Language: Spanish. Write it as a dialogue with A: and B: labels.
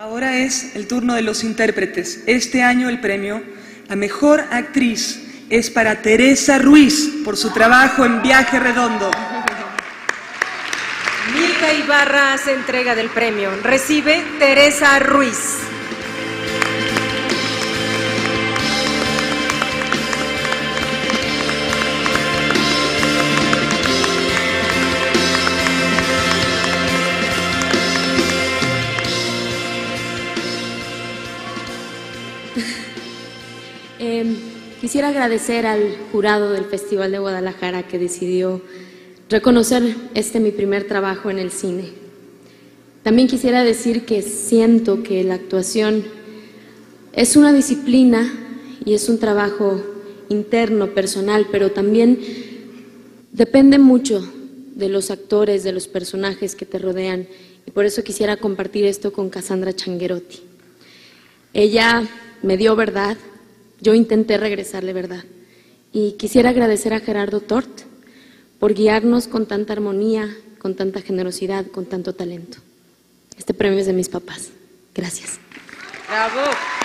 A: Ahora es el turno de los intérpretes. Este año el premio a Mejor Actriz es para Teresa Ruiz por su trabajo en Viaje Redondo.
B: Milka Ibarra hace entrega del premio. Recibe Teresa Ruiz.
C: Quisiera agradecer al jurado del Festival de Guadalajara que decidió reconocer mi primer trabajo en el cine. También quisiera decir que siento que la actuación es una disciplina y es un trabajo interno, personal, pero también depende mucho de los actores, de los personajes que te rodean, y por eso quisiera compartir esto con Cassandra Changuerotti. Ella me dio verdad. Yo intenté regresarle verdad, y quisiera agradecer a Gerardo Tort por guiarnos con tanta armonía, con tanta generosidad, con tanto talento. Este premio es de mis papás. Gracias.
B: Bravo.